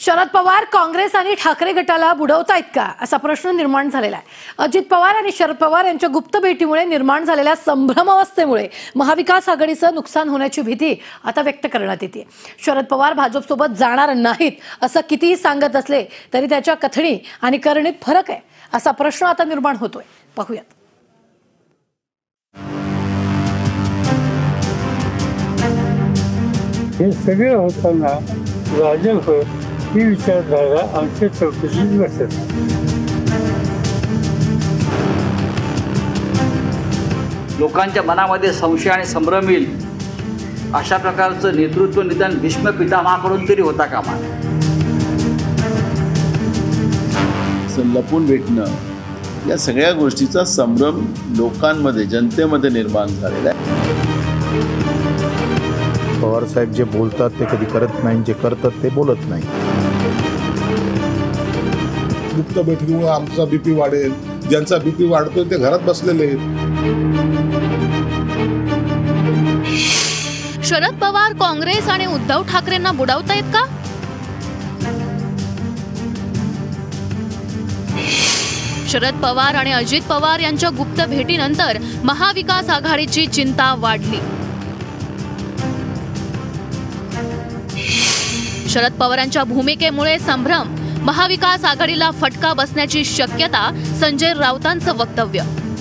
शरद पवार काँग्रेस आणि ठाकरे गटाला बुडवतायत का असा प्रश्न निर्माण झालेला आहे। अजित पवार आणि शरद पवार यांच्या गुप्त भेटीमुळे निर्माण झालेल्या संभ्रमावस्थेमुळे महाविकास आघाडीचं नुकसान होण्याची भीती आता व्यक्त करण्यात येते। शरद पवार भाजपसोबत जाणार नाहीत असं कितीही सांगत असले तरी त्याच्या कथनी आणि करणीत फरक आहे असा प्रश्न आता निर्माण होतोय। पाहूयात। हे सगळे होताना भाजप ही विचारधारा आमच्या चौकशीत बसत। लोकांच्या मनामध्ये संशय आणि संभ्रम येईल अशा प्रकारचं नेतृत्व निदान भीष्म पितामहाकडून तरी होता कामा नये। लपून भेटणं या सगळ्या गोष्टीचा संभ्रम लोकांमध्ये जनतेमध्ये निर्माण झालेला आहे। पवार साहेब जे बोलतात ते कधी करत नाही, जे करतात ते बोलत नाही। गुप्त बैठकीमुळे आमचा बीपी वाढेल, ज्यांचा बीपी वाढतोय ते घरात बसलेले आहेत। शरद पवार काँग्रेस आणि उद्धव ठाकरेंना बुडवतायत का? शरद पवार आणि अजित पवार यांच्या गुप्त भेटीनंतर महाविकास आघाडीची चिंता वाढली। शरद पवारांच्या भूमिकेमुळे संभ्रम, महाविकास आघाडीला फटका बसण्याची शक्यता, संजय राऊतांचं वक्तव्य।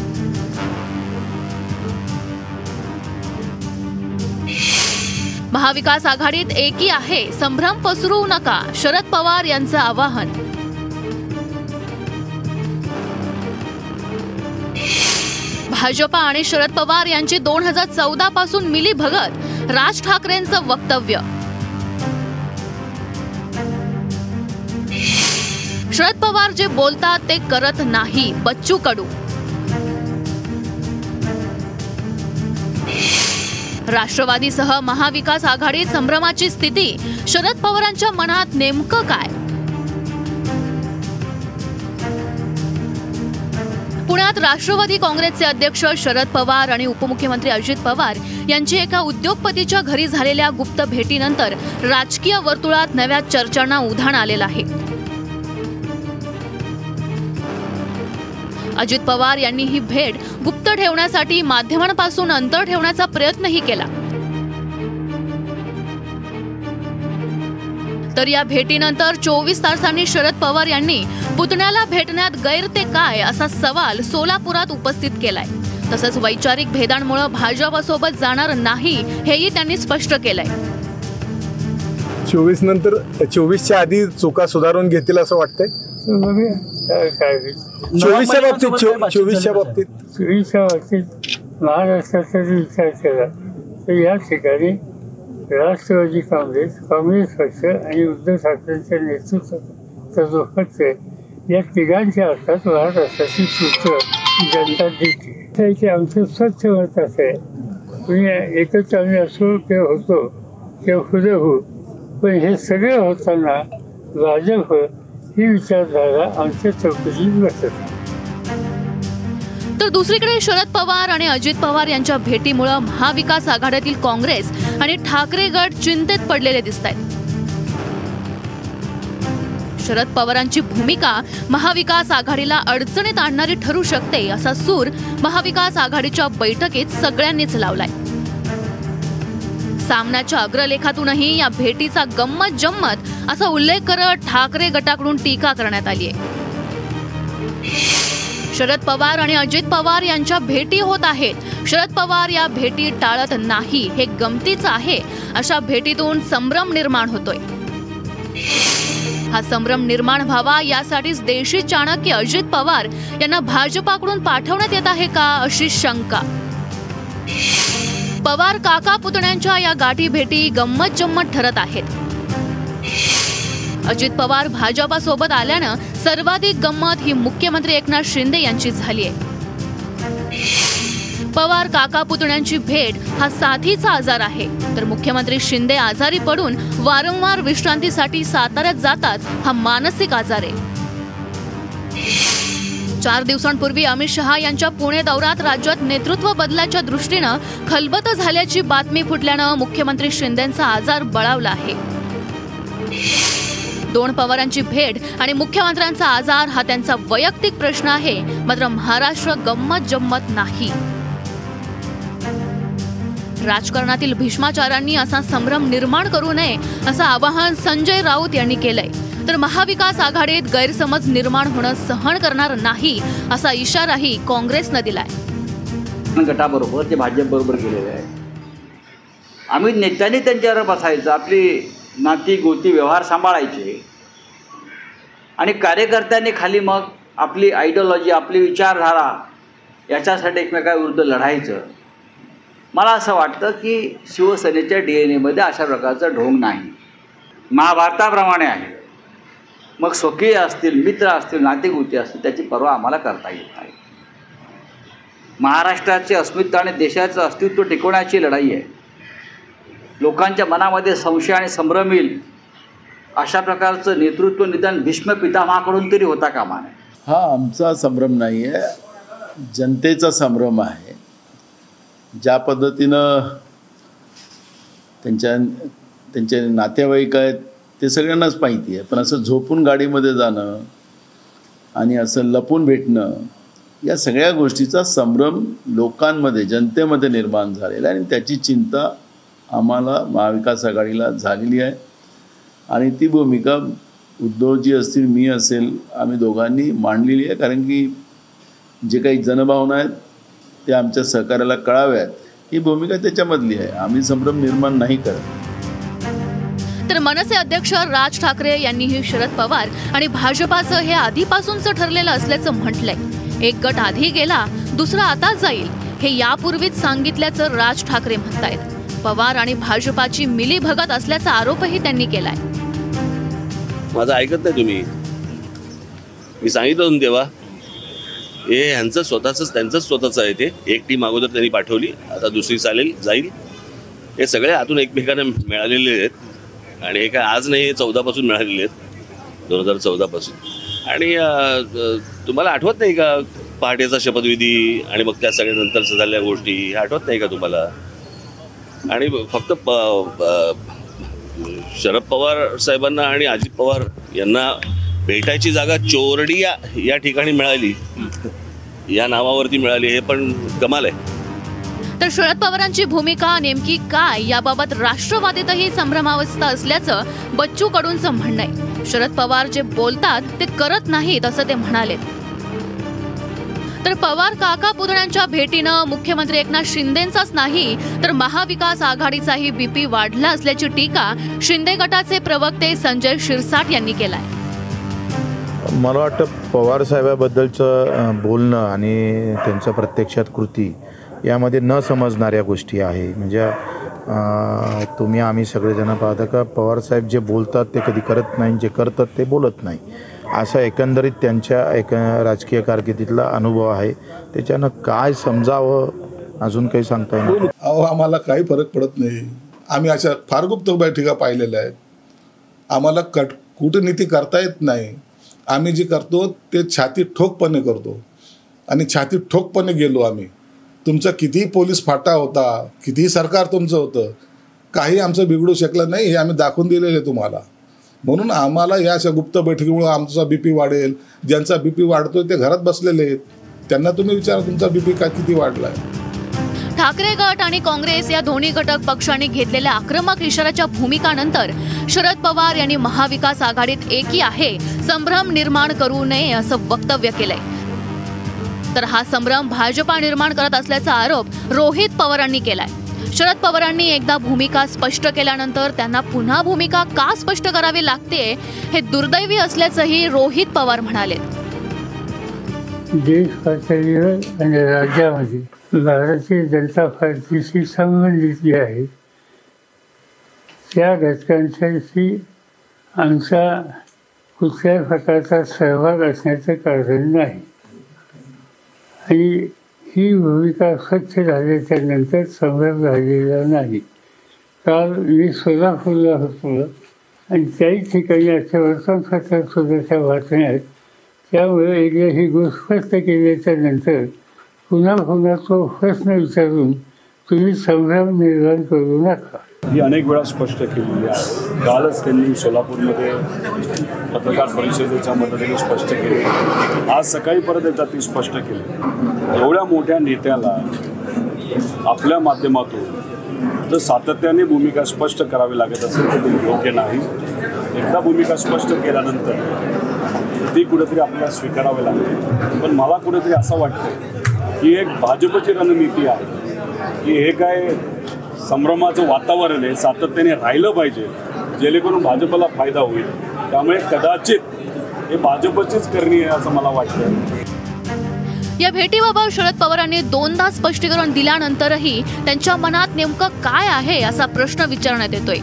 महाविकास आघाडीत एकी आहे, संभ्रम पसरवू नका, शरद पवार यांचं आवाहन। भाजपा आणि शरद पवार यांची 2014 पासून मिलीभगत, राज ठाकरेंचं वक्तव्य। शरद पवार जे बोलतात ते करत नाही, बच्चू कडू। राष्ट्रवादीसह महाविकास आघाडीत संभ्रमाची स्थिती, शरद पवारांच्या मनात नेमकं काय? पुण्यात राष्ट्रवादी काँग्रेसचे अध्यक्ष शरद पवार आणि उपमुख्यमंत्री अजित पवार यांची एका उद्योगपतीच्या घरी झालेल्या गुप्त भेटीनंतर राजकीय वर्तुळात नव्या चर्चांना उधाण आलेलं आहे। अजित पवार यांनी ही भेट गुप्त ठेवण्यासाठी माध्यमांपासून अंतर ठेवण्याचा प्रयत्नही केला। तर या भेटीनंतर 24 तासांनी शरद पवार यांनी पुतण्याला भेटण्यात गैर ते काय असा सवाल सोलापुरात उपस्थित केलाय। तसंच वैचारिक भेदांमुळे भाजपसोबत जाणार नाही हेही त्यांनी स्पष्ट केलंय। 24 नंतर 24च्या आधी चुका सुधारून घेतील असं वाटतंय। 24च्या बाबतीत महाराष्ट्राचा विचार केला तर या ठिकाणी राष्ट्रवादी काँग्रेस, काँग्रेस पक्ष आणि उद्धव ठाकरेंच्या नेतृत्वाचा जो पक्ष आहे या तिघांच्या अर्थात महाराष्ट्राची सूत्र जनता देते। की आमचं स्वच्छ मत असं आहे, म्हणजे एकच आम्ही असो किंवा होतो किंवा पुढे होऊ, पण हे सगळे होताना भाजप ही विचारधारा आमच्या चौकशीत बसत। तर दुसरीकडे शरद पवार आणि अजित पवार यांच्या भेटीमुळे महाविकास आघाडीतील काँग्रेस आणि ठाकरे गट चिंतेत पडलेले दिसतायत। शरद पवारांची भूमिका महाविकास आघाडीला अडचणीत आणणारी ठरू शकते असा सूर महाविकास आघाडीच्या बैठकीत सगळ्यांनीच लावलाय। सामनाच्या अग्रलेखातूनही या भेटीचा गंमत जम्मत असा उल्लेख करत ठाकरे गटाकडून टीका करण्यात आली आहे। शरद पवार आणि अजित पवार यांच्या भेटी होत आहेत, शरद पवार या भेटी टाळत नाही, हे गमतीचं आहे। अशा भेटीतून संभ्रम निर्माण होतोय। हा संभ्रम निर्माण व्हावा यासाठीच देशी चाणक्य अजित पवार यांना भाजपाकडून पाठवण्यात येत आहे का अशी शंका। पवार काका पुतण्यांच्या या गाठी भेटी गंमत जम्मत ठरत आहेत। अजित पवार भाजपासोबत आल्यानं सर्वाधिक गंमत ही मुख्यमंत्री एकनाथ शिंदे यांची झाली आहे। पवार काका पुतण्यांची भेट हा साथीचा आजार आहे, तर मुख्यमंत्री शिंदे आजारी पडून वारंवार विश्रांतीसाठी साताऱ्यात जातात हा मानसिक आजार आहे। 4 दिवसांपूर्वी अमित शहा यांच्या पुणे दौऱ्यात राज्यात नेतृत्व बदलाच्या दृष्टीनं खलबत झाल्याची बातमी फुटल्यानं मुख्यमंत्री शिंदेंचा आजार बळावला आहे। दोन पवारांची भेट आणि मुख्यमंत्र्यांचा आजार हा त्यांचा वैयक्तिक प्रश्न आहे, मात्र महाराष्ट्र गंमत जम्मत नाही. राजकारणातील भीष्माचारांनी असा संभ्रम निर्माण करू नये असं आवाहन संजय राऊत यांनी केलंय. तर महाविकास आघाडीत गैरसमज निर्माण होणं सहन करणार नाही असा इशाराही काँग्रेसनं दिलाय. गटाबरोबर ते भाजपबरोबर गेलेले आहे. आम्ही नेत्यांनी त्यांच्यावर बसायचं, आपली नाती गोती व्यवहार सांभाळायचे आणि कार्यकर्त्यांनी खाली मग आपली आयडिओलॉजी, आपली विचारधारा याच्यासाठी एकमेकाविरुद्ध लढायचं. मला असं वाटतं की शिवसेनेच्या DNA अशा प्रकारचं ढोंग नाही. महाभारताप्रमाणे आहे. मग स्वकीय असतील, मित्र असतील, नातेगोती असतील, त्याची पर्वा आम्हाला करता येत नाही. महाराष्ट्राचे अस्मित्व आणि देशाचं अस्तित्व टिकवण्याची लढाई आहे. लोकांच्या मनामध्ये संशय आणि संभ्रम येईल अशा प्रकारचं नेतृत्व निदान भीष्म पितामहाकडून तरी होता कामा नये. हा आमचा संभ्रम नाही आहे, जनतेचा संभ्रम आहे. ज्या पद्धतीनं त्यांचे नातेवाईक आहेत ते सगळ्यांनाच माहिती आहे, पण असं झोपून गाडीमध्ये जाणं आणि असं लपून भेटणं या सगळ्या गोष्टीचा संभ्रम लोकांमध्ये, जनतेमध्ये निर्माण झालेला आहे आणि त्याची चिंता आम्हाला महाविकास आघाडीला झालेली आहे. आणि ती भूमिका उद्धवजी असतील, मी असेल, आम्ही दोघांनी मांडलेली आहे. कारण की जे काही जनभावना आहेत त्या आमच्या सहकार्याला कळाव्यात ही भूमिका त्याच्यामधली आहे. आम्ही संभ्रम निर्माण नाही करत. तर मनसे अध्यक्ष राज ठाकरे यांनीही शरद पवार आणि भाजपाचं हे आधीपासूनच ठरलेलं असल्याचं म्हटलंय. एक गट आधी गेला, दुसरा आता जाईल हे यापूर्वीच सांगितल्याचं राज ठाकरे म्हणतायत. पवार आणि भाजपाची मिलीभगत असल्याचा आरोपही त्यांनी केलाय. माझं ऐकत नाही तुम्ही. मी सांगितलं होतं तेव्हा हे ह्यांचं त्यांचंच स्वतःचं आहे. ते एक टीम अगोदर त्यांनी पाठवली, आता दुसरी जाईल. हे सगळे आतून एकमेकांना मिळालेले आहेत आणि हे काय आज नाही, हे 14 मिळालेले आहेत, 2014 आणि तुम्हाला आठवत नाही का पहाटेचा शपथविधी आणि मग त्या सगळ्या नंतर झालेल्या गोष्टी, हे आठवत नाही का तुम्हाला? आणि फक्त शरद पवार साहेबांना आणि अजित पवार यांना भेटायची जागा चोरडी या ठिकाणी मिळाली, या नावावरती मिळाली, हे पण कमाल आहे. तर शरद पवारांची भूमिका नेमकी काय याबाबत राष्ट्रवादीतही संभ्रमावस्था असल्याचं बच्चू कडूंचं म्हणणं आहे. शरद पवार जे बोलतात ते करत नाहीत असं ते म्हणाले. तर पवार काका पुतण्यांच्या भेटीनं मुख्यमंत्री एकनाथ शिंदेंचाच नाही तर महाविकास आघाडीचाही बीपी वाढला असल्याची टीका शिंदे गटाचे प्रवक्ते संजय शिरसाट यांनी केलाय. मला वाटतं पवार साहेबाबद्दलचं बोलणं आणि त्यांचं प्रत्यक्षात कृती यामध्ये न समजणाऱ्या गोष्टी आहे. म्हणजे तुम्ही आम्ही सगळेजण पाहता का पवार साहेब जे बोलतात ते कधी करत नाही, जे करतात ते बोलत नाही, असा एकंदरीत त्यांच्या राजकीय कारकिर्दीतला अनुभव आहे. त्याच्यानं काय समजावं अजून काही सांगता येईल? आम्हाला काही फरक पडत नाही. आम्ही अशा फार गुप्त बैठका पाहिलेल्या आहेत. आम्हाला कूटनीती करता येत नाही. आम्ही जे करतो ते छाती ठोकपणे करतो आणि छाती ठोकपणे गेलो आम्ही. तुमचा कितीही पोलीस फाटा होता, कितीही सरकार तुमचं होतं, काही आमचं बिघडू शकलं नाही हे आम्ही दाखवून दिलेलं आहे तुम्हाला. म्हणून आम्हाला या अशा गुप्त बैठकीमुळे आमचा BP वाढेल. ज्यांचा BP वाढतोय ते घरात बसलेले आहेत, त्यांना तुम्ही विचारा तुमचा BP का किती वाढला आहे. ठाकरे गट आणि काँग्रेस या दोन्ही घटक पक्षांनी घेतलेल्या आक्रमक इशाऱ्याच्या भूमिकानंतर शरद पवार यांनी महाविकास आघाडीत एकी आहे, संभ्रम निर्माण करू नये असं वक्तव्य केलंय. तर हा संभ्रम भाजपा निर्माण करत असल्याचा आरोप रोहित पवारांनी केलाय. शरद पवारांनी एकदा भूमिका स्पष्ट केल्यानंतर त्यांना पुन्हा भूमिका का स्पष्ट करावी लागते हे दुर्दैवी असल्याचंही रोहित पवार म्हणाले. देश पातळीवर आणि राज्यामध्ये भारतीय जनता पार्टीशी संबंधित जे आहे त्या घटकांच्याशी आमचा कुठल्याही प्रकारचा सहभाग असण्याचं कारण नाही. आणि ही भूमिका स्वच्छ झाल्याच्यानंतर संभ्रम झालेला नाही. काल मी सोलापूरला होतो आणि त्याही ठिकाणी अशा वर्तमानपत्रात सुद्धा त्या बातम्या आहेत. त्यामुळे एकदा ही गोष्ट स्पष्ट केल्याच्या नंतर पुन्हा तो प्रश्न विचारून तुम्ही संभ्रम निर्माण करू नका. ही अनेक वेळा स्पष्ट केलेली आहे. कालच त्यांनी सोलापूरमध्ये पत्रकार परिषदेच्या मदतीने स्पष्ट केले. आज सकाळी परत एकदा ती स्पष्ट केली. एवढ्या मोठ्या नेत्याला आपल्या माध्यमातून जर सातत्याने भूमिका स्पष्ट करावी लागत असेल तर ते योग्य नाही. एकदा भूमिका स्पष्ट केल्यानंतर ती कुठेतरी आपल्याला स्वीकारावी लागते. पण मला कुठेतरी असं वाटतं की एक भाजपची रणनीती आहे की हे काय संभ्रमाचं वातावरण आहे, सातत्याने राहिलं पाहिजे जेणेकरून भाजपला फायदा होईल. त्यामुळे कदाचित हे भाजपचीच करणी आहे असं मला वाटतं. या भेटीबाबत शरद पवारांनी दोनदा स्पष्टीकरण दिल्यानंतरही त्यांच्या मनात नेमकं काय आहे असा प्रश्न विचारण्यात येतोय.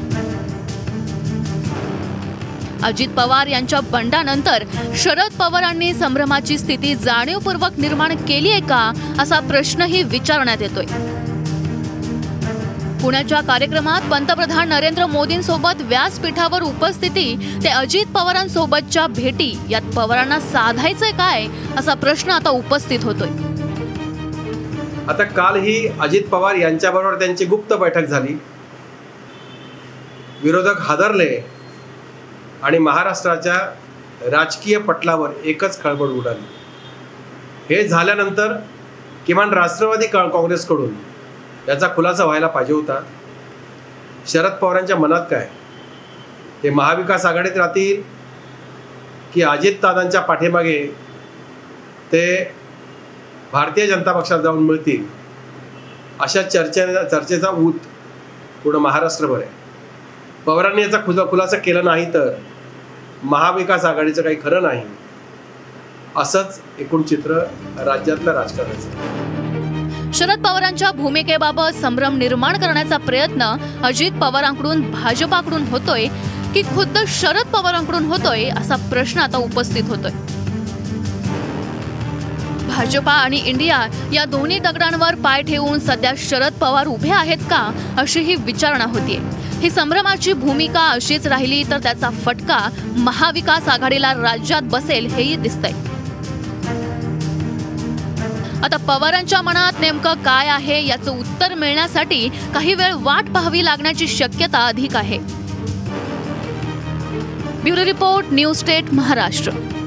अजित पवार यांच्या बंडानंतर शरद पवारांनी संभ्रमाची स्थिती जाणीवपूर्वक निर्माण केली आहे का असा प्रश्नही विचारण्यात येतोय. पुण्याच्या कार्यक्रमात पंतप्रधान नरेंद्र मोदींसोबत व्यासपीठावर उपस्थिती ते अजित पवारांसोबतच्या भेटी यात पवारांना साधायचंय काय असा प्रश्न आता उपस्थित होतोय. आता काल ही अजित पवार यांच्याबरोबर त्यांची गुप्त बैठक झाली. विरोधक हादरले आणि महाराष्ट्राच्या राजकीय पटलावर एकच खळबळ उडाली. हे झाल्यानंतर किमान राष्ट्रवादी काँग्रेसकडून याचा खुलासा व्हायला पाहिजे होता. शरद पवारांच्या मनात काय, ते महाविकास आघाडीत राहतील की अजितदादांच्या पाठीमागे ते भारतीय जनता पक्षात जाऊन मिळतील, अशा चर्चेचा ऊत पूर्ण महाराष्ट्रभर आहे. पवारांनी याचा खुलासा केला नाही तर महाविकास आघाडीचं काही खरं नाही, असंच एकूण चित्र राज्यातल्या राजकारणाचं. शरद पवारांच्या भूमिकेबाबत संभ्रम निर्माण करण्याचा प्रयत्न अजित पवारांकडून भाजपाकडून होतोय की खुद्द शरद पवारांकडून होतोय असा प्रश्न आता उपस्थित होतोय. भाजपा आणि इंडिया या दोन्ही दगडांवर पाय ठेवून सध्या शरद पवार उभे आहेत का अशी ही विचारणा होतीये. ही संभ्रमाची भूमिका अशीच राहिली तर त्याचा फटका महाविकास आघाडीला राज्यात बसेल हेही दिसतंय. आता पवारांच्या मनात नेमकं काय आहे याचं उत्तर मिळण्यासाठी काही वेळ वाट पाहावी लागण्याची शक्यता अधिक आहे. Bureau report, news state, Maharashtra.